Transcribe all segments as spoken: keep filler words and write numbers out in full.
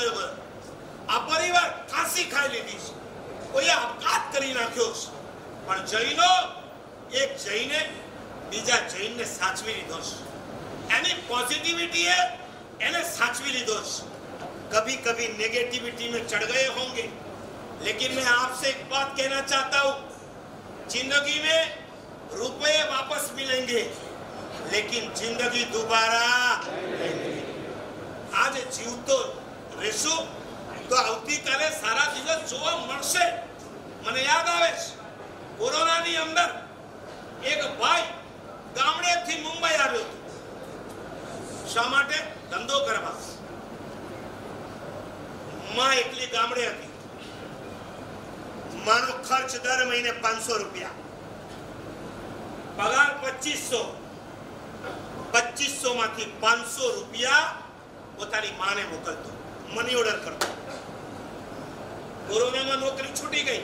ચાલ્યો ગયો, આ પરિવાર ફાંસી ખાઈ લીધી છે, કોઈ આપઘાત કરી નાખ્યો છે, પણ જૈનો એક જૈને બીજા જૈનને સાચવી લીધો છે, એની પોઝિટિવિટીએ એને સાચવી લીધો છે। कभी कभी नेगेटिविटी में चढ़ गए होंगे, लेकिन मैं आपसे एक बात कहना चाहता हूं, जिंदगी में रुपए वापस मिलेंगे लेकिन जिंदगी दोबारा आज जीवतो રહેશો તો આવતીકાલે સારા દિવસ જોવા મળશે। મને યાદ આવે છે કોરોનાની અંદર એક ભાઈ ગામડેથી મુંબઈ આવ્યો હતો, શા માટે? ધંધો કરવા। માં એકલી ગામડે હતી, માનો ખર્ચ દર મહિને પાંચસો રૂપિયા, પગાર પચીસો, પચીસો માંથી પાંચસો રૂપિયા પોતાની માને મોકલતો, મની ઓર્ડર કરતો। कोरोना में नौकरी छूटी गई,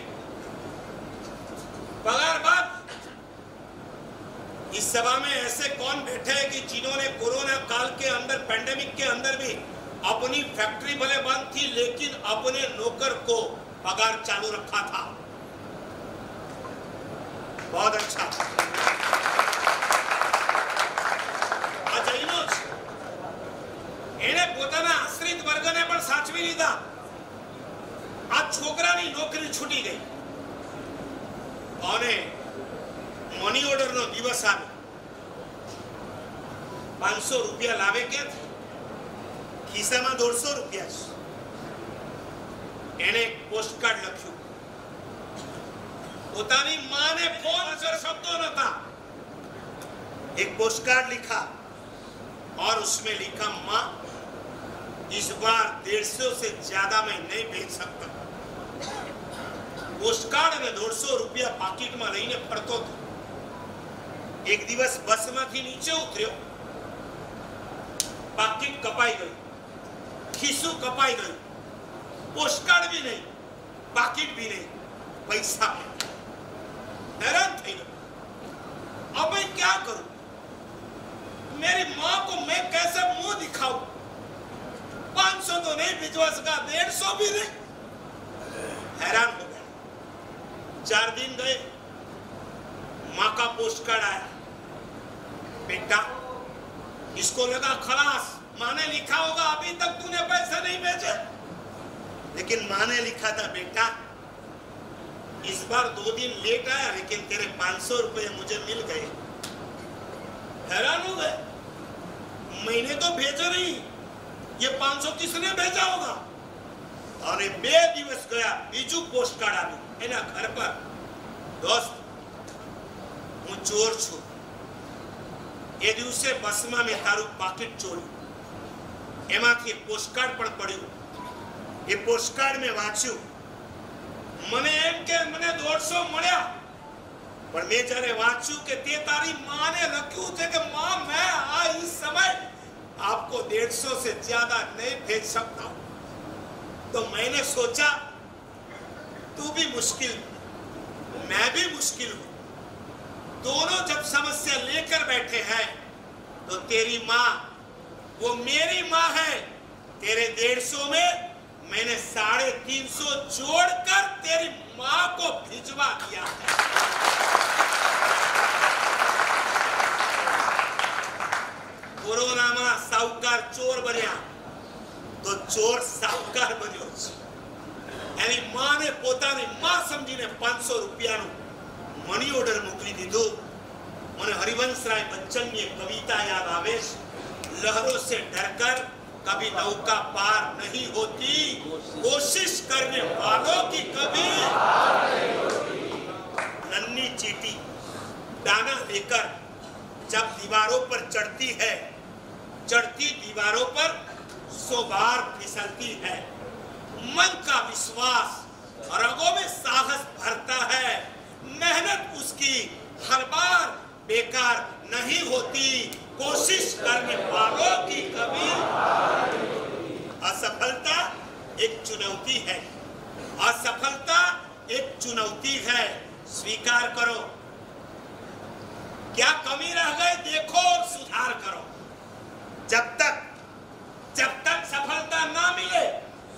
पगार बाद। इस सभा में ऐसे कौन बैठे हैं कि जिन्होंने कोरोना काल के अंदर, पैंडेमिक के अंदर भी अपनी फैक्ट्री भले बंद थी लेकिन अपने नौकर को पगार चालू रखा था? बहुत अच्छा। आ जैनो एने पोताना आश्रित वर्गने पण साचवी लीधा। आ छोकरानी नौकरी छूटी गई અને મની ઓર્ડર નો દિવસ આવ્યો, પાંચસો રૂપિયા લાવે ક્યાંથી? ખિસ્સામાં દોઢસો રૂપિયા છે। એને એક પોસ્ટકાર્ડ લખ્યું, પોતાની માને ફોન અસર શબ્દો નતા, एक पोस्टकार्ड लिखा और उसमें लिखा, माँ इस बार डेढ़ सौ से ज्यादा मैं नहीं भेज सकता। पोस्टकार्ड ने दो सौ रुपया पाकिट में लईने फरतो तो एक दिवस बस मांथी नीचे उतर्यो, पाकिट कपाई गई, खीसू कपाई गई, पोस्टकार्ड भी नहीं, पाकिट भी नहीं, पैसा। हैरान थई गयो, अब मैं क्या करूं? मेरी मां को मैं कैसे मुंह दिखाऊं? पांच सौ तो नहीं भिजवा सका, डेढ़ सौ भी नहीं। हैरान हो गया। चार दिन गए, मां का पोस्टकार्ड आया, बेटा इसको लगा खलास, मां ने लिखा होगा अभी तक तूने पैसे नहीं भेजे, लेकिन मां ने लिखा था, बेटा इस बार दो दिन लेट आया लेकिन तेरे पांच सौ रुपए मुझे मिल गए। हैरान हो गए, मैंने तो भेजा नहीं, ये पांच सौ किसने भेजा होगा? और बे दिवस गया, बीजू पोस्टकार्ड આવ્યું એના ઘર પર, दोस्त હું ચોર છું, એ દિવસે બસમાં મેં તારું પાકીટ ચોર્યું, એમાંથી પોસ્ટકાર્ડ પણ પડ્યું, એ પોસ્ટકાર્ડ મેં વાંચ્યું, મને એમ કે મને દોઢસો મળ્યા, પણ મેં જ્યારે વાંચ્યું કે તે તારી માને લખ્યું છે કે मां मैं आ इस समय आपको डेढ़ सौ से ज्यादा नहीं भेज सकता, तो मैंने सोचा तू भी मुश्किल, मैं भी मुश्किल हूं, दोनों जब समस्या लेकर बैठे हैं तो तेरी मां वो मेरी मां है, तेरे डेढ़ सौ में मैंने साढ़े तीन सौ जोड़कर तेरी मां को भिजवा दिया है। कोरोना में साहूकार चोर बन्या तो चोर साहूकार बन्यो छे। एनी मां ने पोतानी मां समझीने पांच सौ रुपया मनी ऑर्डर मोकली दीधो। मने हरिवंश राय बच्चन की कविता याद आवे, लहरों से डरकर कभी नौका पार नहीं होती, कोशिश करने वालों की कभी नन्ही चींटी दाना लेकर जब दीवारों पर चढ़ती है, चढ़ती दीवारों पर सौ बार फिसलती है, मन का विश्वास रगों में साहस भरता है, मेहनत उसकी हर बार बेकार नहीं होती, कोशिश करने वालों की कभी। असफलता एक चुनौती है, असफलता एक चुनौती है, स्वीकार करो, क्या कमी रह गई देखो और सुधार करो। जब तक जब तक सफलता ना मिले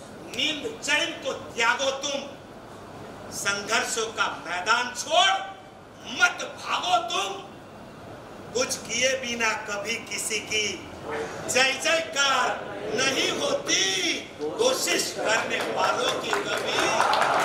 इंद्र चरण को त्यागो तुम, संघर्षों का मैदान छोड़ मत भागो तुम। कुछ किए बिना कभी किसी की जय जयकार नहीं होती, कोशिश करने वालों की कभी